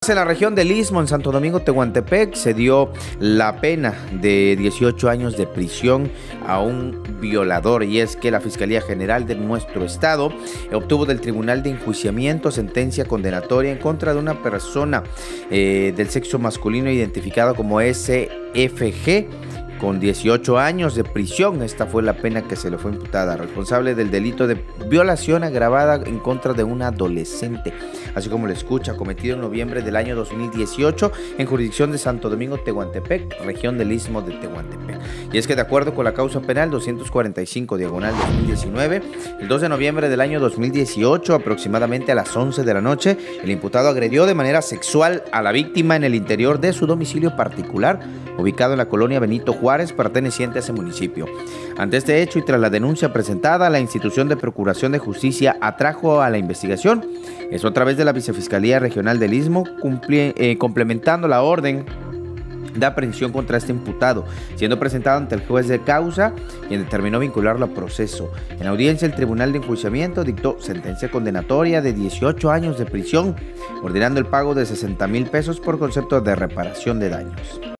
En la región del Istmo, en Santo Domingo, Tehuantepec, se dio la pena de 18 años de prisión a un violador, y es que la Fiscalía General de nuestro estado obtuvo del Tribunal de Enjuiciamiento sentencia condenatoria en contra de una persona del sexo masculino identificada como SFG, con 18 años de prisión. Esta fue la pena que se le fue imputada, responsable del delito de violación agravada en contra de una adolescente, así como lo escucha, cometido en noviembre del año 2018 en jurisdicción de Santo Domingo, Tehuantepec, región del Istmo de Tehuantepec. Y es que de acuerdo con la causa penal 245/2019, el 2 de noviembre del año 2018, aproximadamente a las 11 de la noche, el imputado agredió de manera sexual a la víctima en el interior de su domicilio particular, ubicado en la colonia Benito Juárez, perteneciente a ese municipio. Ante este hecho y tras la denuncia presentada, la institución de Procuración de Justicia atrajo a la investigación, eso a través de la Vicefiscalía Regional del Istmo, complementando la orden de aprehensión contra este imputado, siendo presentado ante el juez de causa, quien determinó vincularlo a proceso. En audiencia, el Tribunal de Enjuiciamiento dictó sentencia condenatoria de 18 años de prisión, ordenando el pago de 60,000 pesos por concepto de reparación de daños.